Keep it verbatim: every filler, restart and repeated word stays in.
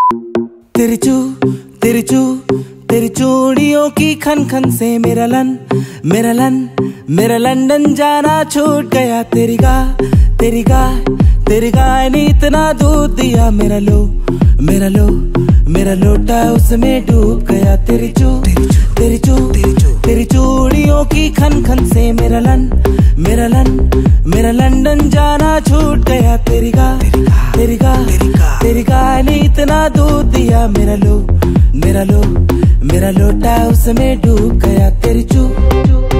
तेरी चू तेरी चू तेरी चूड़ियों की खन खन से मेरा लन मेरा लन मेरा लंदन जाना छूट गया। तेरी गाय तेरी गाय तेरी गाय ने इतना दूध दिया, मेरा लो मेरा लो मेरा लोटा उसमें डूब गया। तेरी चू तेरी चू तेरी चूड़ियों की खन खन से मेरा लन मेरा लन मेरा लंदन जाना छूट गया। तेरी गाय तेरी गाय तेरी गाय ने इतना दूध दिया, मेरा लो मेरा लो मेरा लोटा उसमें डूब गया। तेरी चू